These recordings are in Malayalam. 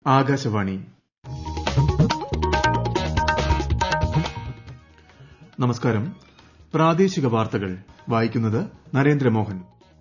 ആകാശവാണി. നമസ്കാരം. പ്രാദേശിക വാർത്തകൾ വായിക്കുന്നത് നരേന്ദ്രമോഹൻ.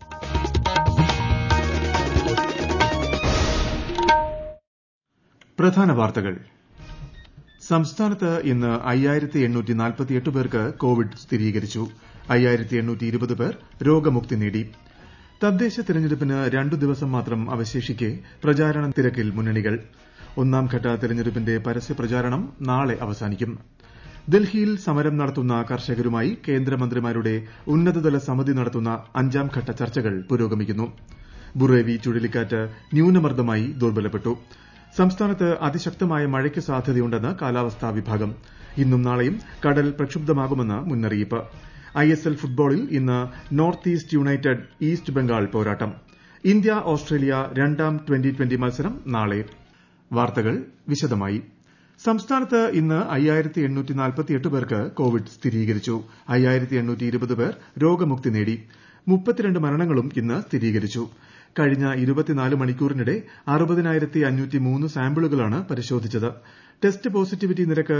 പ്രധാന വാർത്തകൾ. സംസ്ഥാനത്ത് ഇന്ന് 5848 പേർക്ക് കോവിഡ് സ്ഥിരീകരിച്ചു. 5820 പേർ രോഗമുക്തി നേടി. തദ്ദേശ തെരഞ്ഞെടുപ്പിന് 2 ദിവസം മാത്രം അവശേഷിക്കെ പ്രചാരണ തിരക്കിൽ മുന്നണികൾ. ഒന്നാംഘട്ട തെരഞ്ഞെടുപ്പിന്റെ പരസ്യപ്രചാരണം നാളെ അവസാനിക്കും. ഡൽഹിയിൽ സമരം നടത്തുന്ന കർഷകരുമായി കേന്ദ്രമന്ത്രിമാരുടെ ഉന്നതതല സമിതി നടത്തുന്ന 5ാംഘട്ട ചർച്ചകൾ പുരോഗമിക്കുന്നു. ബുറേവി ചുഴലിക്കാറ്റ് ന്യൂനമർദ്ദമായി ദുർബലപ്പെട്ടു. സംസ്ഥാനത്ത് അതിശക്തമായ മഴയ്ക്ക് സാധ്യതയുണ്ടെന്ന് കാലാവസ്ഥാ വിഭാഗം. ഇന്നും നാളെയും കടൽ പ്രക്ഷുബ്ധമാകുമെന്ന് മുന്നറിയിപ്പ്. ISL ഫുട്ബോളിൽ ഇന്ന് North East United East Bengal പോരാട്ടം. ഇന്ത്യ ഓസ്ട്രേലിയ 2ാം ട്വന്റി മത്സരം നാളെ. വാർത്തകൾ വിശദമായി. സംസ്ഥാനത്ത് ഇന്ന് 5848 പേർക്ക് കോവിഡ് സ്ഥിരീകരിച്ചു. 5820 പേർ രോഗമുക്തി നേടി. 32 മരണങ്ങളും ഇന്ന് സ്ഥിരീകരിച്ചു. കഴിഞ്ഞ 24 മണിക്കൂറിനിടെ 60,503 സാമ്പിളുകളാണ് പരിശോധിച്ചത്. ടെസ്റ്റ് പോസിറ്റിവിറ്റി നിരക്ക്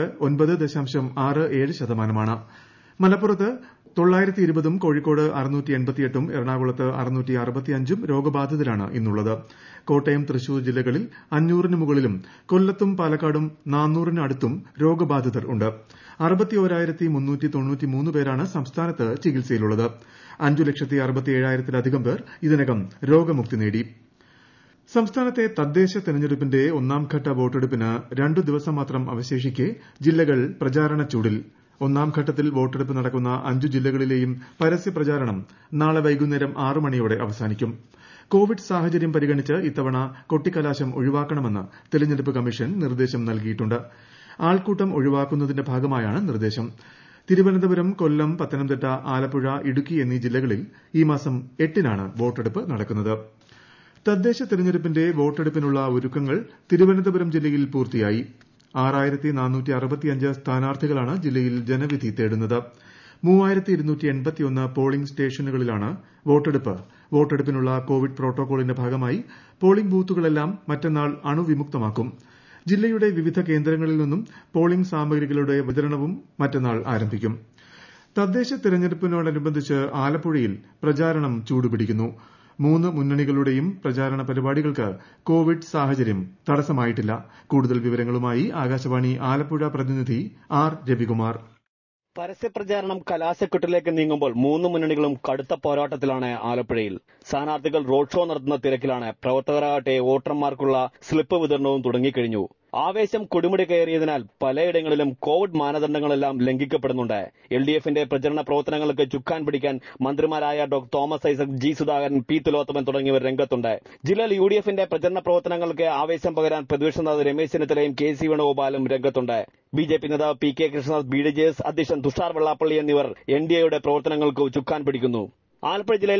9.67%. മലപ്പുറത്ത് 920ഉം കോഴിക്കോട് 688ഉം എറണാകുളത്ത് 665ഉം രോഗബാധിതരാണ് ഇന്നുള്ളത്. കോട്ടയം തൃശൂർ ജില്ലകളിൽ 500ന് മുകളിലും കൊല്ലത്തും പാലക്കാടും 400ന് അടുത്തും രോഗബാധിതർ ഉണ്ട്. 61,393 പേരാണ് സംസ്ഥാനത്ത് ചികിത്സയിലുള്ളത്. 5,67,000-ലധികം പേർ ഇതിനകം രോഗമുക്തി നേടി. സംസ്ഥാനത്തെ തദ്ദേശ തെരഞ്ഞെടുപ്പിന്റെ ഒന്നാംഘട്ട വോട്ടെടുപ്പിന് 2 ദിവസം മാത്രം അവശേഷിക്കെ ജില്ലകൾ പ്രചാരണ ചൂടിൽ. ഒന്നാം ഘട്ടത്തിൽ വോട്ടെടുപ്പ് നടക്കുന്ന 5 ജില്ലകളിലെയും പരസ്യപ്രചാരണം നാളെ വൈകുന്നേരം 6 മണിയോടെ അവസാനിക്കും. കോവിഡ് സാഹചര്യം പരിഗണിച്ച് ഇത്തവണ കൊട്ടിക്കലാശം ഒഴിവാക്കണമെന്ന് തെരഞ്ഞെടുപ്പ് കമ്മീഷൻ നിർദ്ദേശം നൽകിയിട്ടുണ്ട്. ആൾക്കൂട്ടം ഒഴിവാക്കുന്നതിന്റെ ഭാഗമായാണ് നിർദ്ദേശം. തിരുവനന്തപുരം, കൊല്ലം, പത്തനംതിട്ട, ആലപ്പുഴ, ഇടുക്കി എന്നീ ജില്ലകളിൽ ഈ മാസം 8-നാണ് വോട്ടെടുപ്പ് നടക്കുന്നത്. തദ്ദേശ തെരഞ്ഞെടുപ്പിന്റെ വോട്ടെടുപ്പിനുള്ള ഒരുക്കങ്ങൾ തിരുവനന്തപുരം ജില്ലയിൽ പൂർത്തിയായി. 6,465 സ്ഥാനാർത്ഥികളാണ് ജില്ലയിൽ ജനവിധി തേടുന്നത്. 3,281 പോളിംഗ് സ്റ്റേഷനുകളിലാണ് വോട്ടെടുപ്പ്. വോട്ടെടുപ്പിനുള്ള കോവിഡ് പ്രോട്ടോക്കോളിന്റെ ഭാഗമായി പോളിംഗ് ബൂത്തുകളെല്ലാം മറ്റന്നാൾ അണുവിമുക്തമാക്കും. ജില്ലയുടെ വിവിധ കേന്ദ്രങ്ങളിൽ നിന്നും പോളിംഗ് സാമഗ്രികളുടെ വിതരണവും മറ്റന്നാൾ ആരംഭിക്കും. തദ്ദേശ തെരഞ്ഞെടുപ്പിനോടനുബന്ധിച്ച് ആലപ്പുഴയിൽ പ്രചാരണം ചൂടുപിടിക്കുന്നു. 3 മുന്നണികളുടെയും പ്രചാരണ പരിപാടികൾക്ക് കോവിഡ് സാഹചര്യം തടസ്സമായിട്ടില്ല. കൂടുതൽ വിവരങ്ങളുമായി ആകാശവാണി ആലപ്പുഴ പ്രതിനിധി R. രവികുമാർ. പരസ്യപ്രചാരണം കലാശക്കൊട്ടിലേക്ക് നീങ്ങുമ്പോൾ 3 മുന്നണികളും കടുത്ത പോരാട്ടത്തിലാണ് ആലപ്പുഴയിൽ. സ്ഥാനാർത്ഥികൾ റോഡ് ഷോ നടത്തുന്ന തിരക്കിലാണ്. പ്രവർത്തകരാകട്ടെ വോട്ടർമാർക്കുള്ള സ്ലിപ്പ് വിതരണവും തുടങ്ങിക്കഴിഞ്ഞു. ആവേശം കൊടുമുടി കയറിയതിനാൽ പലയിടങ്ങളിലും കോവിഡ് മാനദണ്ഡങ്ങളെല്ലാം ലംഘിക്കപ്പെടുന്നുണ്ട്. LDFന്റെ പ്രചരണ പ്രവർത്തനങ്ങൾക്ക് ചുക്കാൻ പിടിക്കാൻ മന്ത്രിമാരായ doctor Thomas Isaac, G. Sudhakaran, P. Thilothaman തുടങ്ങിയവർ രംഗത്തുണ്ട്. ജില്ലയിൽ UDFന്റെ പ്രചരണ പ്രവർത്തനങ്ങൾക്ക് ആവേശം പകരാൻ പ്രതിപക്ഷ നേതാവ് രമേശ് ചെന്നിത്തലയും KC വേണുഗോപാലും രംഗത്തുണ്ട്. BJP നേതാവ് PK കൃഷ്ണദാസ്, BDJS അധ്യക്ഷൻ തുഷാർ വെള്ളാപ്പള്ളി എന്നിവർ NDAയുടെ പ്രവർത്തനങ്ങൾക്ക് ചുക്കാൻ പിടിക്കുന്നു. ആലപ്പുഴ ജില്ലയിൽ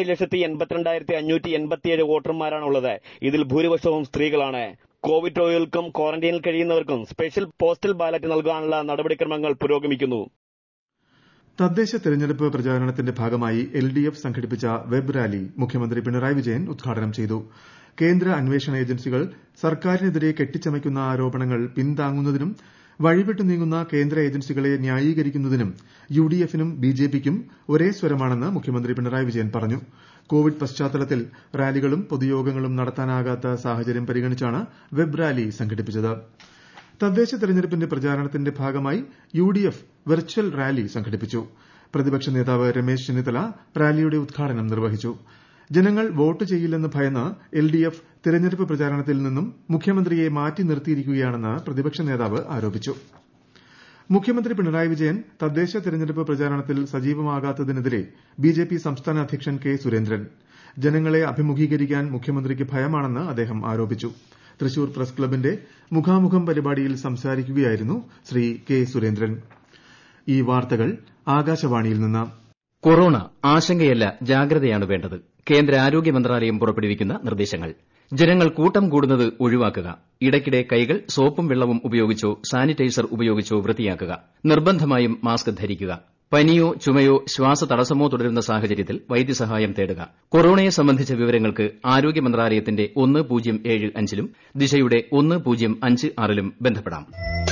17,82,587 വോട്ടർമാരാണുള്ളത്. ഇതിൽ ഭൂരിപക്ഷവും സ്ത്രീകളാണ്. കോവിഡ് രോഗികൾക്കും ക്വാറന്റൈനിൽ കഴിയുന്നവർക്കും സ്പെഷ്യൽ പോസ്റ്റൽ ബാലറ്റ് നൽകാനുള്ള നടപടിക്രമങ്ങൾ പുരോഗമിക്കുന്നു. തദ്ദേശ തെരഞ്ഞെടുപ്പ് പ്രചാരണത്തിന്റെ ഭാഗമായി LDF സംഘടിപ്പിച്ച വെബ് റാലി മുഖ്യമന്ത്രി പിണറായി വിജയൻ ഉദ്ഘാടനം ചെയ്തു. കേന്ദ്ര അന്വേഷണ ഏജൻസികൾ സർക്കാരിനെതിരെ കെട്ടിച്ചമയ്ക്കുന്ന ആരോപണങ്ങൾ പിന്താങ്ങുന്നതിനും വഴിവിട്ടു നീങ്ങുന്ന കേന്ദ്ര ഏജൻസികളെ ന്യായീകരിക്കുന്നതിനും UDFനും BJPക്കും ഒരേ സ്വരമാണെന്ന് മുഖ്യമന്ത്രി പിണറായി വിജയൻ പറഞ്ഞു. കോവിഡ് പശ്ചാത്തലത്തിൽ റാലികളും പൊതുയോഗങ്ങളും നടത്താനാകാത്ത സാഹചര്യം പരിഗണിച്ചാണ് വെബ് റാലി സംഘടിപ്പിച്ചത്. തദ്ദേശ തെരഞ്ഞെടുപ്പിന്റെ പ്രചാരണത്തിന്റെ ഭാഗമായി UDF വെർച്വൽ റാലി സംഘടിപ്പിച്ചു. പ്രതിപക്ഷ നേതാവ് രമേശ് ചെന്നിത്തല റാലിയുടെ ഉദ്ഘാടനം നിർവഹിച്ചു. ജനങ്ങൾ വോട്ട് ചെയ്യില്ലെന്ന് ഭയന്ന് LDF തെരഞ്ഞെടുപ്പ് പ്രചാരണത്തിൽ നിന്നും മുഖ്യമന്ത്രിയെ മാറ്റി നിർത്തിയിരിക്കുകയാണെന്ന് പ്രതിപക്ഷ നേതാവ് ആരോപിച്ചു. മുഖ്യമന്ത്രി പിണറായി വിജയൻ തദ്ദേശ തെരഞ്ഞെടുപ്പ് പ്രചാരണത്തിൽ സജീവമാകാത്തതിനെതിരെ BJP സംസ്ഥാന അധ്യക്ഷൻ K. സുരേന്ദ്രൻ. ജനങ്ങളെ അഭിമുഖീകരിക്കാൻ മുഖ്യമന്ത്രിക്ക് ഭയമാണെന്ന് അദ്ദേഹം ആരോപിച്ചു. തൃശൂർ പ്രസ് ക്ലബിന്റെ മുഖാമുഖം പരിപാടിയിൽ സംസാരിക്കുകയായിരുന്നു ശ്രീ K. സുരേന്ദ്രൻ. ഈ വാർത്തകൾ ആകാശവാണിയിൽ നിന്ന്. കൊറോണ ആശങ്കയല്ല, ജാഗ്രതയാണ് വേണ്ടത്. കേന്ദ്ര ആരോഗ്യ മന്ത്രാലയം പുറപ്പെടുവിക്കുന്ന നിർദ്ദേശങ്ങൾ. ജനങ്ങൾ കൂട്ടം കൂടുന്നത് ഒഴിവാക്കുക. ഇടയ്ക്കിടെ കൈകൾ സോപ്പും വെള്ളവും ഉപയോഗിച്ചോ സാനിറ്റൈസർ ഉപയോഗിച്ചോ വൃത്തിയാക്കുക. നിർബന്ധമായും മാസ്ക് ധരിക്കുക. പനിയോ ചുമയോ ശ്വാസതടസ്സമോ തുടരുന്ന സാഹചര്യത്തിൽ വൈദ്യസഹായം തേടുക. കൊറോണയെ സംബന്ധിച്ച വിവരങ്ങൾക്ക് ആരോഗ്യ മന്ത്രാലയത്തിന്റെ 1075ലും ദിശയുടെ 1056ലും ബന്ധപ്പെടാം.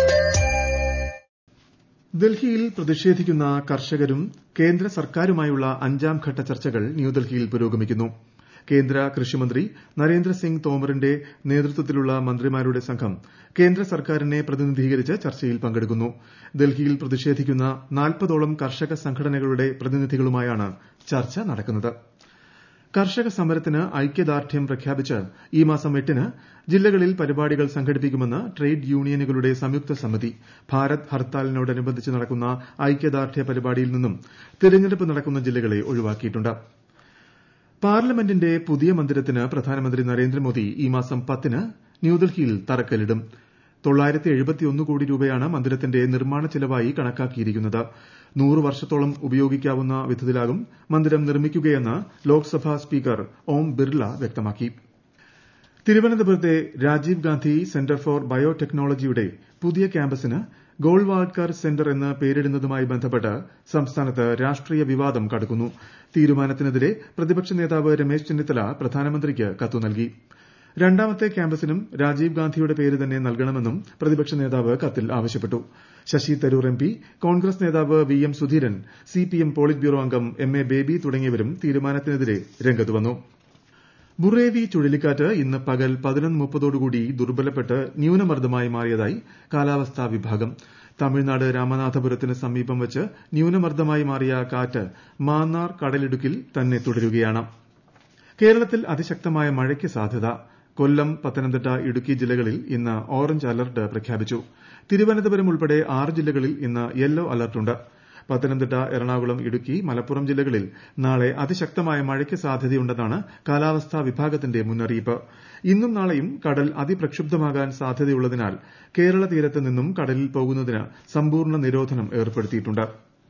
ഡൽഹിയിൽ പ്രതിഷേധിക്കുന്ന കർഷകരും കേന്ദ്ര സർക്കാരുമായുള്ള 5ാം ഘട്ട ചർച്ചകൾ ന്യൂഡൽഹിയിൽ പുരോഗമിക്കുന്നു. കേന്ദ്ര കൃഷിമന്ത്രി നരേന്ദ്രസിംഗ് തോമറിന്റെ നേതൃത്വത്തിലുള്ള മന്ത്രിമാരുടെ സംഘം കേന്ദ്ര സർക്കാരിനെ പ്രതിനിധീകരിച്ച് ചർച്ചയിൽ പങ്കെടുക്കുന്നു. ഡൽഹിയിൽ പ്രതിഷേധിക്കുന്ന 40ഓളം കർഷക സംഘടനകളുടെ പ്രതിനിധികളുമായാണ് ചർച്ച നടക്കുന്നത്. കർഷക സമരത്തിന് ഐക്യദാർഢ്യം പ്രഖ്യാപിച്ച് ഈ മാസം 8-ന് ജില്ലകളിൽ പരിപാടികൾ സംഘടിപ്പിക്കുമെന്ന് ട്രേഡ് യൂണിയനുകളുടെ സംയുക്ത സമിതി. ഭാരത് ഹർത്താലിനോടനുബന്ധിച്ച് നടക്കുന്ന ഐക്യദാർഢ്യ പരിപാടിയിൽ നിന്നും തിരഞ്ഞെടുപ്പ് നടക്കുന്ന ജില്ലകളെ ഒഴിവാക്കിയിട്ടുണ്ട്. പാർലമെന്റിന്റെ പുതിയ മന്ദിരത്തിന് പ്രധാനമന്ത്രി നരേന്ദ്രമോദി ഈ മാസം 10-ന് ന്യൂഡൽഹിയിൽ തറക്കല്ലിടും. 971 കോടി രൂപയാണ് മന്ദിരത്തിന്റെ നിർമ്മാണ ചെലവായി കണക്കാക്കിയിരിക്കുന്നത്. 100 വർഷത്തോളം ഉപയോഗിക്കാവുന്ന വിധത്തിലാകും മന്ദിരം നിർമ്മിക്കുകയെന്ന് ലോക്സഭാ സ്പീക്കർ ഓം ബിർല വ്യക്തമാക്കി. തിരുവനന്തപുരത്തെ രാജീവ് ഗാന്ധി സെന്റർ ഫോർ ബയോടെക്നോളജിയുടെ പുതിയ ക്യാമ്പസിന് ഗോൾവാൾക്കർ സെന്റർ എന്ന് പേരിടുന്നതുമായി ബന്ധപ്പെട്ട് സംസ്ഥാനത്ത് രാഷ്ട്രീയ വിവാദം കടുക്കുന്നു. തീരുമാനത്തിനെതിരെ പ്രതിപക്ഷ നേതാവ് രമേശ് ചെന്നിത്തല പ്രധാനമന്ത്രിക്ക് കത്തു നൽകി. രണ്ടാമത്തെ ക്യാമ്പസിനും രാജീവ് ഗാന്ധിയുടെ പേര് തന്നെ നൽകണമെന്നും പ്രതിപക്ഷ നേതാവ് കത്തിൽ ആവശ്യപ്പെട്ടു. ശശി തരൂർ എംപി, കോൺഗ്രസ് നേതാവ് VM Sudheeran, CPM politburo അംഗം MA ബേബി തുടങ്ങിയവരും തീരുമാനത്തിനെതിരെ രംഗത്ത് വന്നു. ബുറേവി ചുഴലിക്കാറ്റ് ഇന്ന് പകൽ 11:30ഓടുകൂടി ദുർബലപ്പെട്ട് ന്യൂനമർദ്ദമായി മാറിയതായി കാലാവസ്ഥാ വിഭാഗം. തമിഴ്നാട് രാമനാഥപുരത്തിന് സമീപം വച്ച് ന്യൂനമർദ്ദമായി മാറിയ കാറ്റ് മാന്നാർ കടലിടുക്കിൽ തന്നെ തുടരുകയാണ്. കേരളത്തിൽ അതിശക്തമായ മഴയ്ക്ക് സാധ്യത. കൊല്ലം, പത്തനംതിട്ട, ഇടുക്കി ജില്ലകളിൽ ഇന്ന് ഓറഞ്ച് അലർട്ട് പ്രഖ്യാപിച്ചു. തിരുവനന്തപുരം ഉൾപ്പെടെ 6 ജില്ലകളിൽ ഇന്ന് യെല്ലോ അലർട്ടുണ്ട്. പത്തനംതിട്ട, എറണാകുളം, ഇടുക്കി, മലപ്പുറം ജില്ലകളിൽ നാളെ അതിശക്തമായ മഴയ്ക്ക് സാധ്യതയുണ്ടെന്നാണ് കാലാവസ്ഥാ വിഭാഗത്തിന്റെ മുന്നറിയിപ്പ്. ഇന്നും നാളെയും കടൽ അതിപ്രക്ഷുബ്ധമാകാൻ സാധ്യതയുള്ളതിനാൽ കേരള തീരത്ത് നിന്നും കടലിൽ പോകുന്നതിന് സമ്പൂർണ്ണ നിരോധനം ഏർപ്പെടുത്തിയിട്ടുണ്ട്.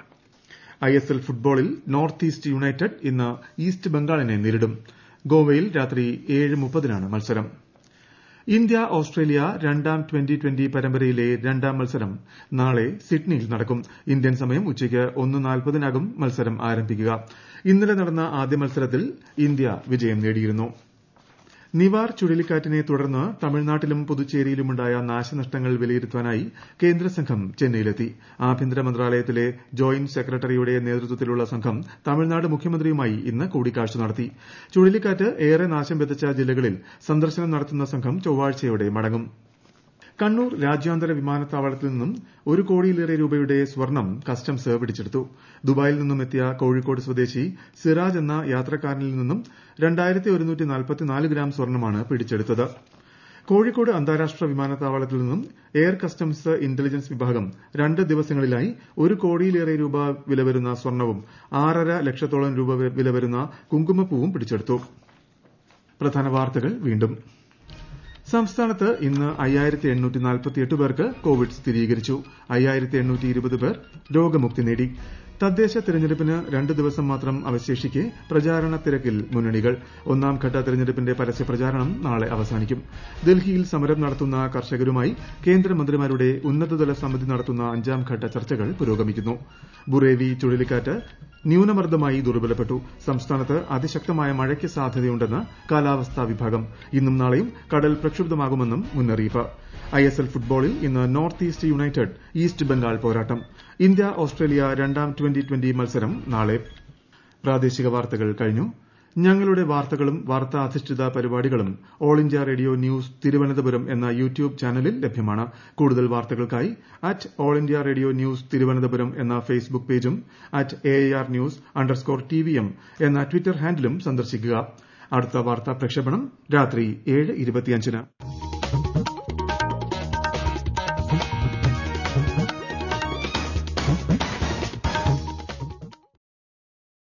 ISL ഫുട്ബോളിൽ നോർത്ത് ഈസ്റ്റ് യുണൈറ്റഡ് ഇന്ന് ഈസ്റ്റ് ബംഗാളിനെ നേരിടും. ഗോവയിൽ രാത്രി 7:30-നാണ് മത്സരം. ഇന്ത്യ ഓസ്ട്രേലിയ 2ാം ട്വന്റി പരമ്പരയിലെ 2ാം മത്സരം നാളെ സിഡ്നിയിൽ നടക്കും. ഇന്ത്യൻ സമയം ഉച്ചയ്ക്ക് 1:40-നാകും മത്സരം ആരംഭിക്കുക. ഇന്നലെ നടന്ന ആദ്യ മത്സരത്തിൽ ഇന്ത്യ വിജയം നേടിയിരുന്നു. നിവാർ ചുഴലിക്കാറ്റിനെ തുടർന്ന് തമിഴ്നാട്ടിലും പുതുച്ചേരിയിലുമുണ്ടായ നാശനഷ്ടങ്ങൾ വിലയിരുത്താനായി കേന്ദ്ര സംഘം ചെന്നൈയിലെത്തി. ആഭ്യന്തര മന്ത്രാലയത്തിലെ ജോയിന്റ് സെക്രട്ടറിയുടെ നേതൃത്വത്തിലുള്ള സംഘം തമിഴ്നാട് മുഖ്യമന്ത്രിയുമായി ഇന്ന് കൂടിക്കാഴ്ച നടത്തി. ചുഴലിക്കാറ്റ് ഏറെ നാശം വിതച്ച ജില്ലകളിൽ സന്ദർശനം നടത്തുന്ന സംഘം ചൊവ്വാഴ്ചയോടെ മടങ്ങും. കണ്ണൂർ രാജ്യാന്തര വിമാനത്താവളത്തിൽ നിന്നും 1 കോടിയിലേറെ രൂപയുടെ സ്വർണം കസ്റ്റംസ് പിടിച്ചെടുത്തു. ദുബായിൽ നിന്നും എത്തിയ കോഴിക്കോട് സ്വദേശി സിറാജ് എന്ന യാത്രക്കാരനിൽ നിന്നും 2144 ഗ്രാം സ്വർണമാണ് പിടിച്ചെടുത്തത്. കോഴിക്കോട് അന്താരാഷ്ട്ര വിമാനത്താവളത്തിൽ നിന്നും എയർ കസ്റ്റംസ് ഇന്റലിജൻസ് വിഭാഗം 2 ദിവസങ്ങളിലായി 1 കോടിയിലേറെ രൂപ വില വരുന്ന സ്വർണവും 6.5 ലക്ഷത്തോളം രൂപ വില വരുന്ന കുങ്കുമപ്പൂവും പിടിച്ചെടുത്തു. പ്രധാന വാർത്തകൾ വീണ്ടും. സംസ്ഥാനത്ത് ഇന്ന് 5848 പേർക്ക് കോവിഡ് സ്ഥിരീകരിച്ചു. 5820 പേർ രോഗമുക്തി നേടി. തദ്ദേശ തെരഞ്ഞെടുപ്പിന് 2 ദിവസം മാത്രം അവശേഷിക്കെ പ്രചാരണ തിരക്കിൽ മുന്നണികൾ. 1ാം ഘട്ട തെരഞ്ഞെടുപ്പിന്റെ പരസ്യപ്രചാരണം നാളെ അവസാനിക്കും. ഡൽഹിയിൽ സമരം നടത്തുന്ന കർഷകരുമായി കേന്ദ്രമന്ത്രിമാരുടെ ഉന്നതതല സമിതി നടത്തുന്ന 5ാം ഘട്ട ചർച്ചകൾ പുരോഗമിക്കുന്നു. ബുറേവി ചുഴലിക്കാറ്റ് ന്യൂനമർദ്ദമായി ദുർബലപ്പെട്ടു. സംസ്ഥാനത്ത് അതിശക്തമായ മഴയ്ക്ക് സാധ്യതയുണ്ടെന്ന് കാലാവസ്ഥാ വിഭാഗം. ഇന്നും നാളെയും കടൽ പ്രക്ഷുബ്ധമാകുമെന്നും മുന്നറിയിപ്പ്. ISL ഫുട്ബോളിൽ ഇന്ന് North East United East Bengal പോരാട്ടം. ഇന്ത്യ ഓസ്ട്രേലിയ 2ാം ട്വന്റി മത്സരം നാളെ. പ്രാദേശിക വാർത്തകൾ കഴിഞ്ഞു. ഞങ്ങളുടെ വാർത്തകളും വാർത്താ അധിഷ്ഠിത പരിപാടികളും all India radio news Thiruvananthapuram എന്ന യൂട്യൂബ് ചാനലിൽ ലഭ്യമാണ്. കൂടുതൽ വാർത്തകൾക്കായി @all India radio news Thiruvananthapuram എന്ന ഫേസ്ബുക്ക് പേജും @AIRnews_TVM എന്ന ട്വിറ്റർ ഹാൻഡിലും സന്ദർശിക്കുക. അടുത്ത വാർത്താ പ്രക്ഷേപണം രാത്രി 7:25-ന്.